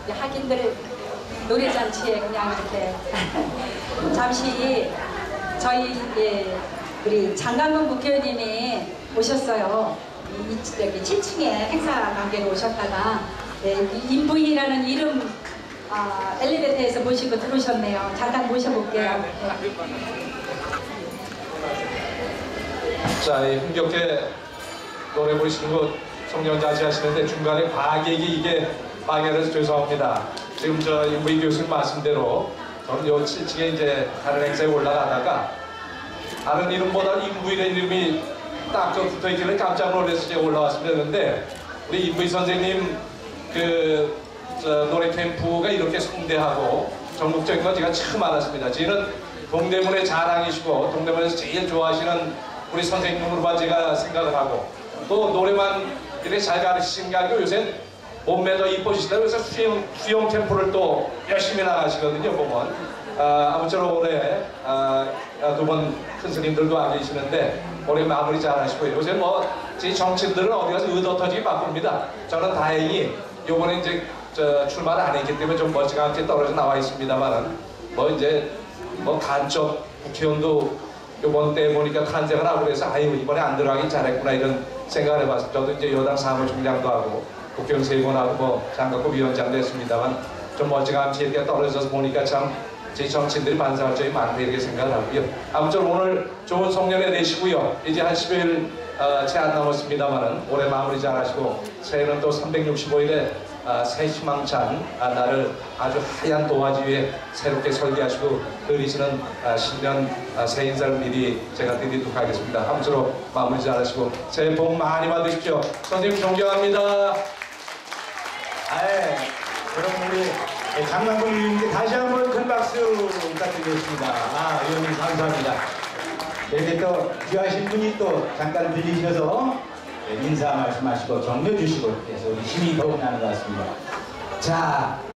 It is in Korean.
학인들 노래잔치에 그냥 이렇게 잠시 저희 우리 장강근 국회의원님이 오셨어요. 여기 7층에 행사 관계로 오셨다가 인부인이라는 이름 엘리베이터에서 모시고 들어오셨네요. 잠깐 모셔볼게요. 자, 이 흥겹게 노래 부르시는 거 성령잔치 하시는데 중간에 과객이 이게 방해를 해서 죄송합니다. 지금 저 인부인 교수님 말씀대로 저는 요 7층에 이제 다른 행사에 올라가다가 다른 이름보다 인부인의 이름이 딱 좀 붙어있길래 깜짝 놀라서 제가 올라왔으면 했는데 우리 인부인 선생님 노래 캠프가 이렇게 성대하고 전국적인 건 제가 처음 알았습니다. 저희는 동대문의 자랑이시고 동대문에서 제일 좋아하시는 우리 선생님으로만 제가 생각을 하고 또 노래만 이렇게 잘 가르치신 게 아니고 요새 몸매 더 이뻐지시다 그래서 수영 캠프를 또 열심히 나가시거든요 보면. 아무쪼록 올해 두 분 큰 스님들도 와 계시는데 올해 마무리 잘 하시고요. 요새 뭐 제 정치인들은 어디 가서 의도 터지기 바쁩니다. 저는 다행히 요번에 이제 출마를 안 했기 때문에 좀 멀찌감치 떨어져 나와 있습니다만은 뭐 이제 뭐 간첩 국회의원도 요번 때 보니까 탄생을 하고 그래서 아유 이번에 안 들어가긴 잘했구나 이런 생각을 해봤습니다. 저도 이제 여당 사무총장도 하고 국회의원 3번 하고 뭐 장관급 위원장도 했습니다만 좀 멀찌감치 이렇게 떨어져서 보니까 참 제 정치인들이 반성할 점이 많다 이렇게 생각을 하고요. 아무쪼록 오늘 좋은 송년회 되시고요. 이제 한 10일 채 안 남았습니다만은 올해 마무리 잘 하시고 새해는 또 365일에 새 희망찬 나를 아주 하얀 도화지 위에 새롭게 설계하시고 그리시는 신년 새 인사를 미리 제가 드리도록 하겠습니다. 아무쪼록 마무리 잘 하시고 새해 복 많이 받으십시오. 선생님 존경합니다. 여러분 우리 장강근 의원님께 다시 한번 큰 박수 부탁드리겠습니다. 의원님 감사합니다. 이렇게 또 귀하신 분이 또 잠깐 들리셔서 인사 말씀하시고 격려 주시고 그래서 우리 힘이 더욱 나는 것 같습니다. 자.